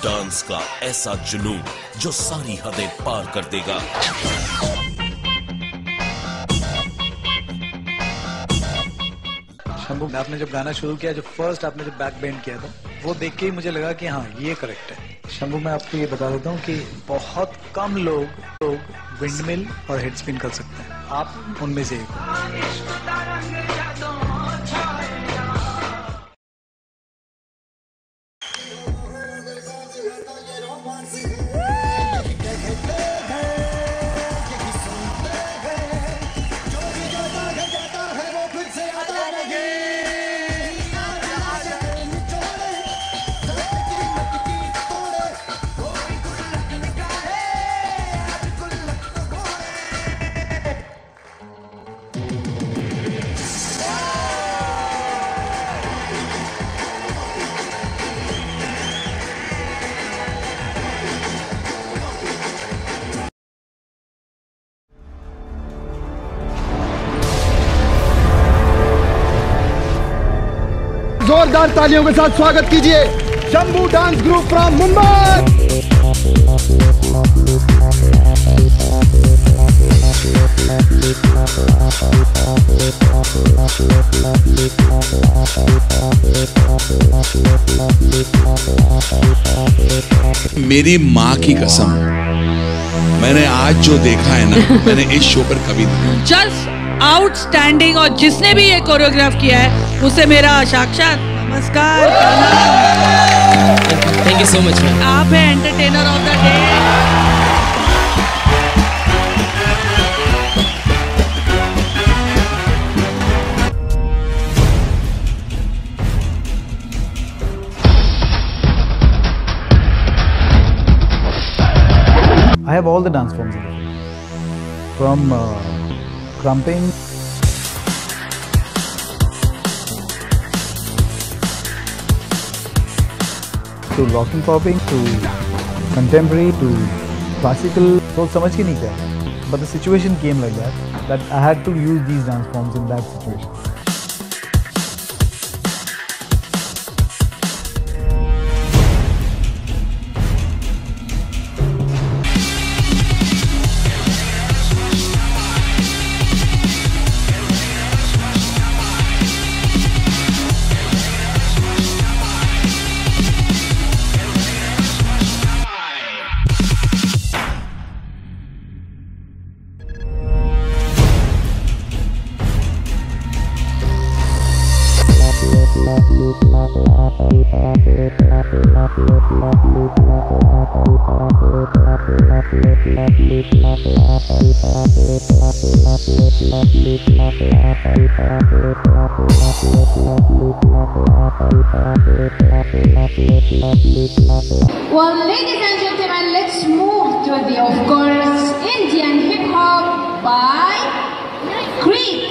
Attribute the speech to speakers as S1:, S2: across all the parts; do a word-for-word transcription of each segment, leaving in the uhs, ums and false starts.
S1: Dance का ऐसा जुनून जो सारी हदें पार कर देगा।
S2: शंभू, आपने जब गाना शुरू किया, जो फर्स्ट आपने जब बैक बेंड किया था, वो देख के ही मुझे लगा कि हाँ ये करेक्ट है। शंभू, मैं आपको ये बता देता हूँ कि बहुत कम लोग लोग विंडमिल और हेड स्पिन कर सकते हैं, आप उनमें से एक हो।
S3: जोरदार तालियों के साथ स्वागत कीजिए Shambhu dance group from Mumbai.
S4: मेरी माँ की कसम, मैंने आज जो देखा है ना, मैंने इस शो पर कभी नहीं।
S5: Just outstanding. और जिसने भी ये कोरियोग्राफ किया है उसे मेरा साक्षात नमस्कार।
S6: Thank you so much.
S5: आप हैं entertainer of the day.
S2: I have all the dance forms in it. From uh, crumping to locking popping to contemporary to classical. So समझ के नहीं किया, but the situation came like that that I had to use these dance forms in that situation.
S7: Well, ladies and gentlemen, let's move to the, of course, Indian hip hop by Creek.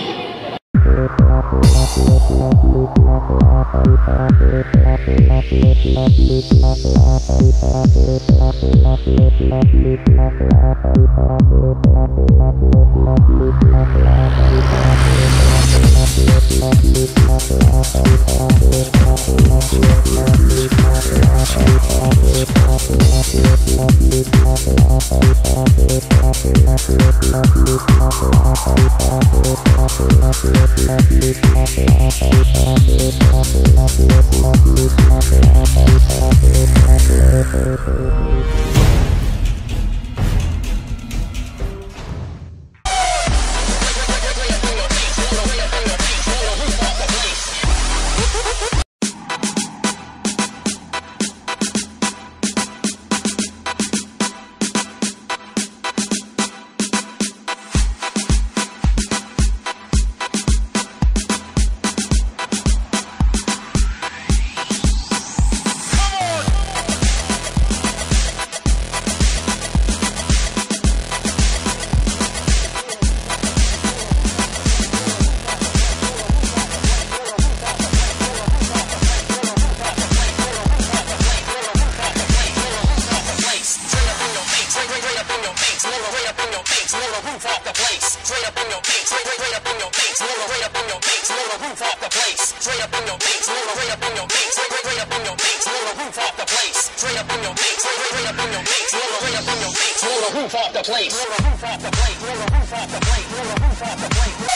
S1: Straight up in your face, straight up in your face, straight up in your face, straight up in your face, straight up in your face.
S6: place. Blow the roof off the place. Blow the roof off the place. Blow the roof off the place.